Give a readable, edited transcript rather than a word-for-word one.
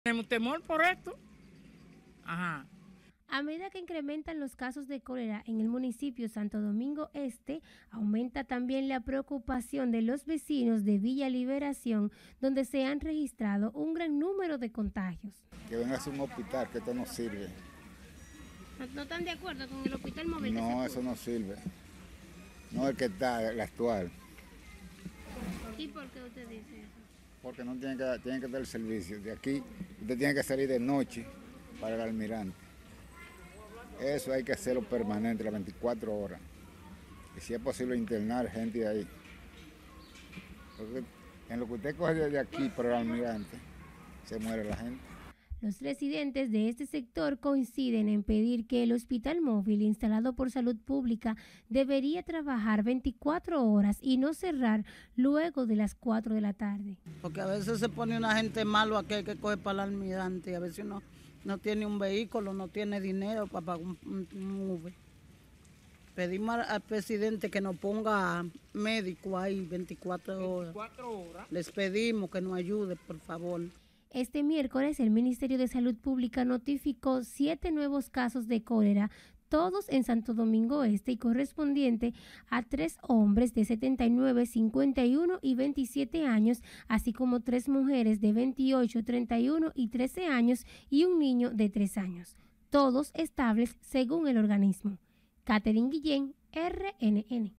Tenemos temor por esto. Ajá. A medida que incrementan los casos de cólera en el municipio Santo Domingo Este, aumenta también la preocupación de los vecinos de Villa Liberación, donde se han registrado un gran número de contagios. Que venga a un hospital, que esto no sirve. ¿No están de acuerdo con el hospital móvil? No, eso no sirve. No el que está, el actual. ¿Y por qué usted dice eso? Porque no tiene que dar el servicio. De aquí, usted tiene que salir de noche para el almirante. Eso hay que hacerlo permanente, las 24 horas. Y si es posible internar gente ahí. Porque en lo que usted coge de aquí para el almirante, se muere la gente. Los residentes de este sector coinciden en pedir que el hospital móvil instalado por Salud Pública debería trabajar 24 horas y no cerrar luego de las 4 de la tarde. Porque a veces se pone una gente malo aquí hay que coger para el almirante y a veces no tiene un vehículo, no tiene dinero para pagar un Uber. Pedimos al presidente que nos ponga médico ahí 24 horas. 24 horas. Les pedimos que nos ayude, por favor. Este miércoles, el Ministerio de Salud Pública notificó 7 nuevos casos de cólera, todos en Santo Domingo Este y correspondiente a 3 hombres de 79, 51 y 27 años, así como 3 mujeres de 28, 31 y 13 años y un niño de 3 años, todos estables según el organismo. Catherine Guillén, RNN.